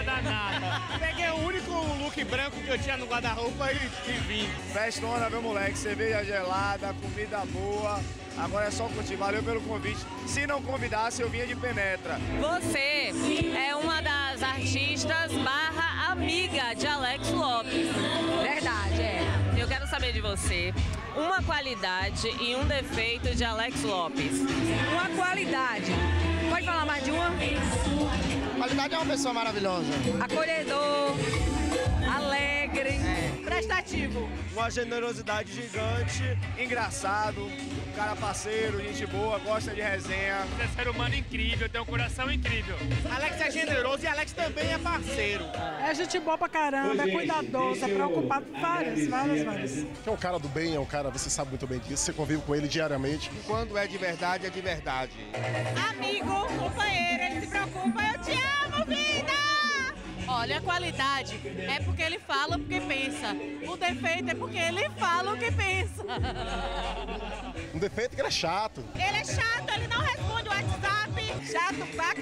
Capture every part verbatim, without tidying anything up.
danada. Peguei o único look branco que eu tinha no guarda-roupa e, e vim. Festona, meu moleque, cerveja gelada, comida boa. Agora é só curtir, valeu pelo convite. Se não convidasse, eu vinha de penetra. Você é uma das artistas barra amiga de Alex Lopes. Verdade, é. Eu quero saber de você uma qualidade e um defeito de Alex Lopes. Uma qualidade. Pode falar mais de uma? Qualidade é uma pessoa maravilhosa. Acolhedor, alegre, é. Prestativo. Uma generosidade gigante, engraçado, cara parceiro, gente boa, gosta de resenha. Você é ser humano incrível, tem um coração incrível. Alex é generoso e Alex também é parceiro. É gente boa pra caramba, é cuidadoso, é preocupado com várias, várias, várias. É um cara do bem, é um cara, você sabe muito bem disso, você convive com ele diariamente. Quando é de verdade, é de verdade. Amigo, companheiro, ele se preocupa, eu te amo, vida! Olha, a qualidade é porque ele fala o que pensa. O defeito é porque ele fala o que pensa. Um defeito é que ele é chato. Ele é chato, ele não responde o WhatsApp. Chato pra c...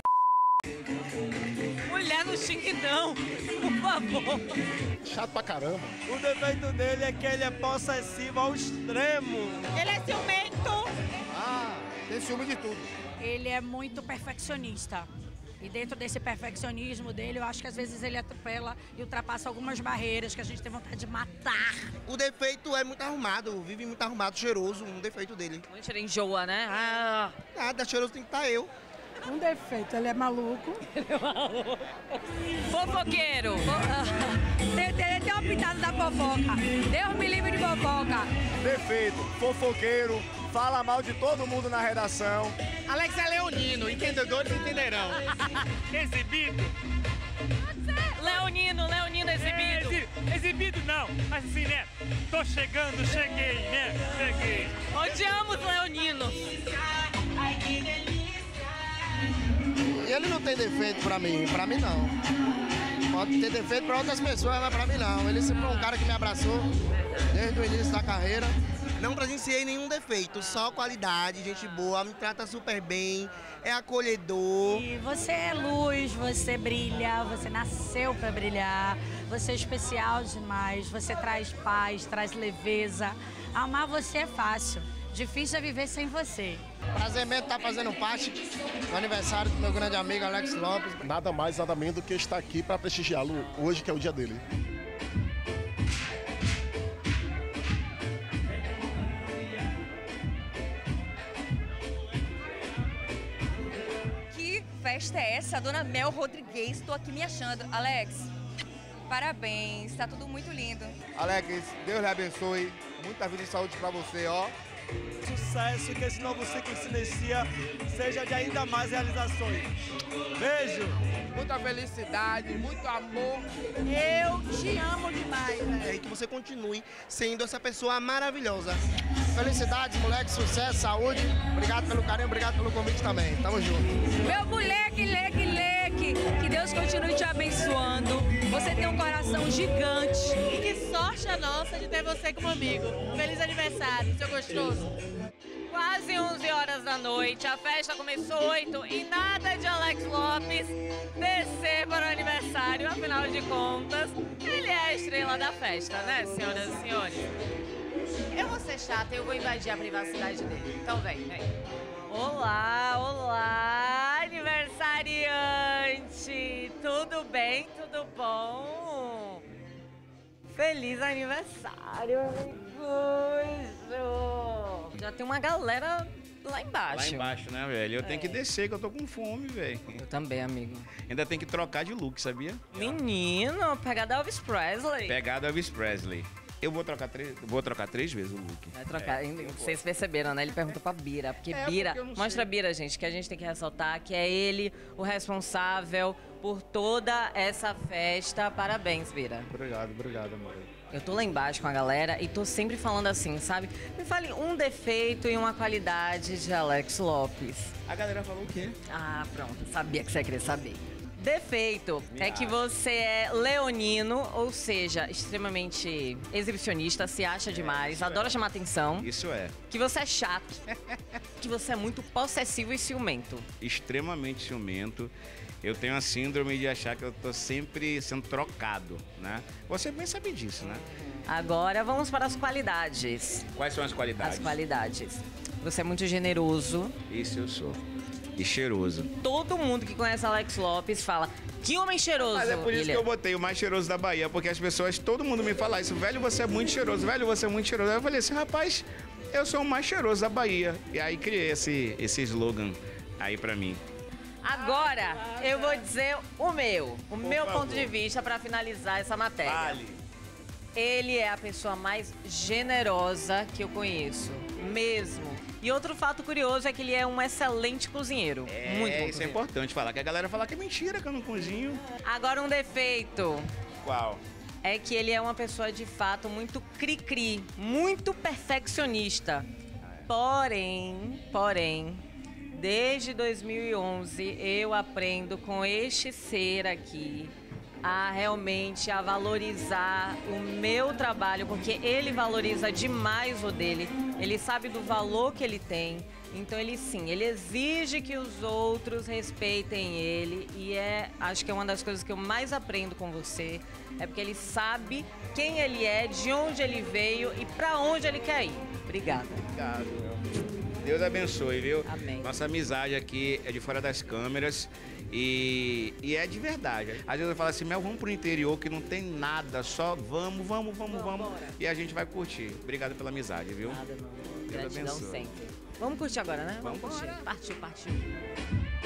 Mulher no xinguidão, por favor. Chato pra caramba. O defeito dele é que ele é possessivo ao extremo. Ele é ciumento. Ah, tem ciúme de tudo. Ele é muito perfeccionista. E dentro desse perfeccionismo dele, eu acho que às vezes ele atropela e ultrapassa algumas barreiras que a gente tem vontade de matar. O defeito é muito arrumado, vive muito arrumado, cheiroso, um defeito dele. Muito enjoa, né? Ah. Nada, cheiroso tem que estar eu. Um defeito, ele é maluco. Ele é maluco. Fofoqueiro. Tem, tem, tem uma pitada da fofoca. Deus me livre de fofoca. Defeito, fofoqueiro, fala mal de todo mundo na redação. Alex é leonino, entendedores entenderão. Exibido. Leonino, Leonino exibido. É, exi exibido não, mas assim, né? Tô chegando, cheguei, né? Cheguei. Odiamos Leonino. Ai, que delícia. Ele não tem defeito pra mim, pra mim não. Pode ter defeito pra outras pessoas, mas pra mim não. Ele sempre foi um cara que me abraçou desde o início da carreira. Não presenciei nenhum defeito, só qualidade, gente boa, me trata super bem, é acolhedor. E você é luz, você brilha, você nasceu pra brilhar, você é especial demais, você traz paz, traz leveza. Amar você é fácil, difícil é viver sem você. Prazer mesmo estar fazendo parte do aniversário do meu grande amigo Alex Lopes. Nada mais, nada menos do que estar aqui para prestigiá-lo hoje, que é o dia dele. Que festa é essa? Dona Mel Rodrigues, estou aqui me achando. Alex, parabéns, tá tudo muito lindo. Alex, Deus lhe abençoe, muita vida e saúde para você, ó. Sucesso, que esse novo ciclo se inicia, seja de ainda mais realizações. Beijo! Muita felicidade, muito amor. Eu te amo demais, velho. E que você continue sendo essa pessoa maravilhosa. Felicidades, moleque, sucesso, saúde. Obrigado pelo carinho, obrigado pelo convite também. Tamo junto. Meu moleque, leque, leque. Que Deus continue te abençoando. Você tem um coração gigante. E que sorte a nossa de ter você como amigo. Feliz aniversário, seu gostoso. Quase onze horas da noite, a festa começou oito e nada de Alex Lopes descer para o aniversário. Afinal de contas, ele é a estrela da festa, né, senhoras e senhores? Eu vou ser chata e eu vou invadir a privacidade dele. Então vem, vem. Olá, olá, aniversariante! Tudo bem? Tudo bom? Feliz aniversário, amiguinho! Já tem uma galera lá embaixo. Lá embaixo, né, velho? Eu é. tenho que descer, que eu tô com fome, velho. Eu também, amigo. Ainda tem que trocar de look, sabia? Menino, pegada Elvis Presley. Pegada Elvis Presley. Eu vou trocar três, vou trocar três vezes o look. Vai trocar. É, vocês perceberam, né? Ele perguntou pra Bira. Porque é, Bira... Porque mostra sei. Bira, gente, que a gente tem que ressaltar que é ele o responsável por toda essa festa. Parabéns, Bira. Obrigado, obrigado, amor. Eu tô lá embaixo com a galera e tô sempre falando assim, sabe? Me fale um defeito e uma qualidade de Alex Lopes. A galera falou o quê? Ah, pronto. Sabia que você ia querer saber. Defeito Me é acha. que você é leonino, ou seja, extremamente exibicionista, se acha demais, é, adora é. chamar atenção. Isso é. Que você é chato, que você é muito possessivo e ciumento. Extremamente ciumento. Eu tenho a síndrome de achar que eu tô sempre sendo trocado, né? Você bem sabe disso, né? Agora vamos para as qualidades. Quais são as qualidades? As qualidades. Você é muito generoso. Isso eu sou. E cheiroso. Todo mundo que conhece Alex Lopes fala, que homem cheiroso. Mas é por isso Ele... que eu botei o mais cheiroso da Bahia, porque as pessoas, todo mundo me fala isso, velho, você é muito cheiroso, velho, você é muito cheiroso. Aí eu falei assim, rapaz, eu sou o mais cheiroso da Bahia. E aí criei esse, esse slogan aí pra mim. Agora, eu vou dizer o meu, o Por meu favor. ponto de vista para finalizar essa matéria. Vale. Ele é a pessoa mais generosa que eu conheço, mesmo. E outro fato curioso é que ele é um excelente cozinheiro. É, muito bom isso é cozinheiro. importante falar, que a galera fala que é mentira, que eu não cozinho. Agora um defeito. Qual? É que ele é uma pessoa de fato muito cri-cri, muito perfeccionista. Porém, porém, desde dois mil e onze eu aprendo com este ser aqui a realmente a valorizar o meu trabalho, porque ele valoriza demais o dele, ele sabe do valor que ele tem, então ele sim, ele exige que os outros respeitem ele e é, acho que é uma das coisas que eu mais aprendo com você, é porque ele sabe quem ele é, de onde ele veio e para onde ele quer ir. Obrigada. Obrigado. Deus abençoe, viu? Amém. Nossa amizade aqui é de fora das câmeras e, e é de verdade. Às vezes eu falo assim, Mel, vamos pro interior que não tem nada, só vamos, vamos, vamos, vamos. E a gente vai curtir. Obrigado pela amizade, viu? Nada, não. Deus Gratidão abençoe. sempre. Vamos curtir agora, né? Vamos curtir. embora. Partiu, partiu.